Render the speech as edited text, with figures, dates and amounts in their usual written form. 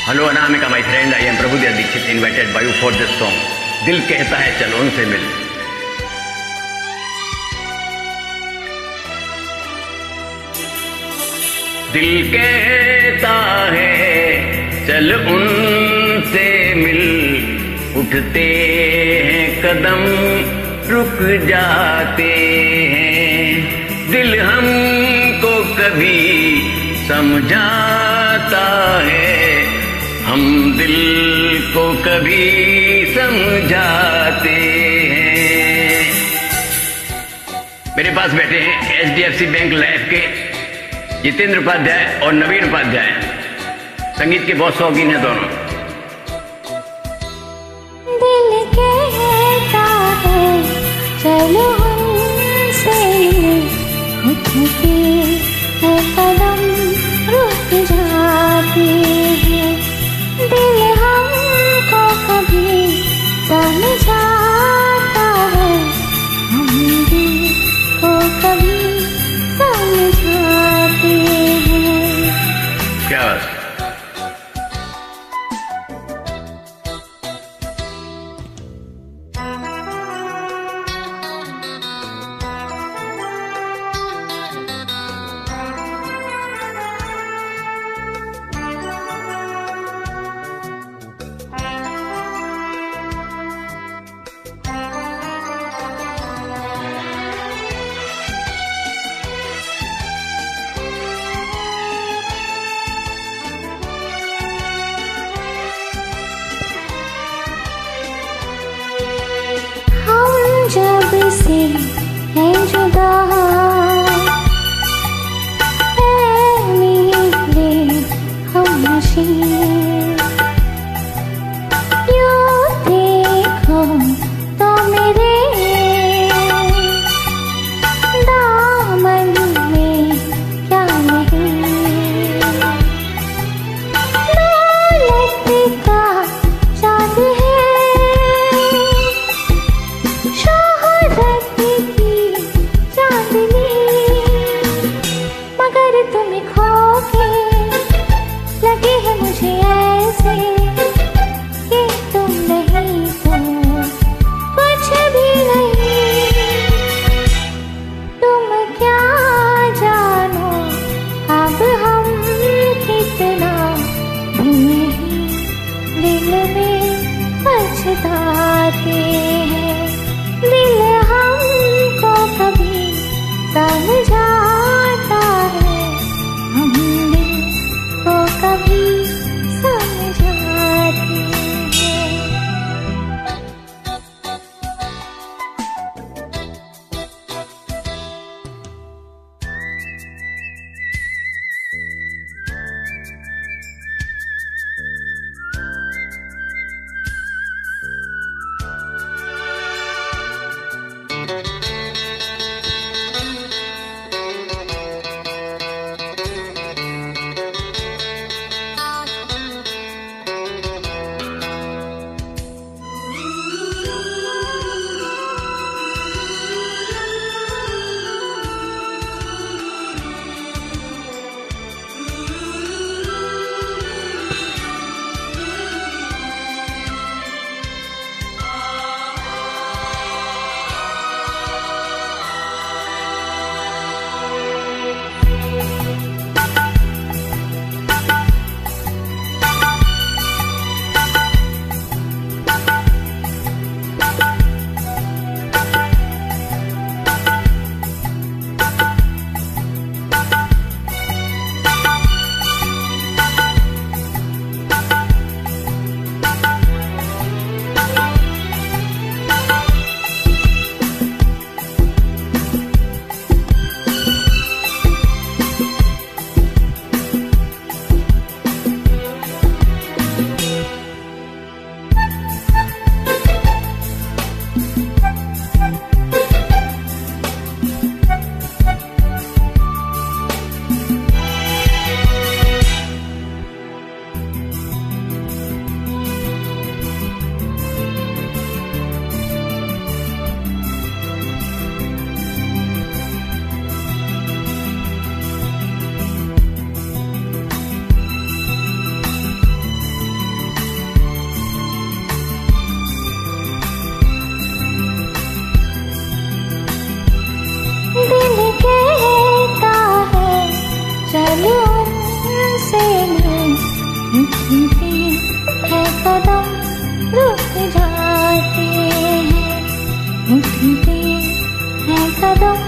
Hello Anamika my friend, I am Prabhu Dayal Dixit invited by you for this song. दिल कहता है चल उनसे मिल। दिल कहता है चल उनसे मिल, उठते हैं कदम रुक जाते हैं। दिल हमको कभी समझाता है, हम दिल को कभी समझाते हैं। मेरे पास बैठे हैं HDFC बैंक लाइफ के जितेंद्र उपाध्याय और नवीन उपाध्याय। संगीत के बहुत शौकीन हैं दोनों। दिल कहता है चलो हमसे, उठते हैं कदम रुक जाते हैं। दिल हमको कभी समझाता है, हम दिल को कभी समझाते हैं। क्या जब से है जुदा मेरे हमनशी, यूं देखो तो मेरे दामन में क्या नहीं। दौलत का चाँद है, मगर तुम्हें खो के लगे है मुझे ऐसे कि तुम नहीं तो कुछ भी नहीं। तुम क्या जानो अब हम कितना भूले हैं, दिल में पछताते हैं। दिल हमको कभी समझाता है, हम दिल को कभी समझाते हैं। कदम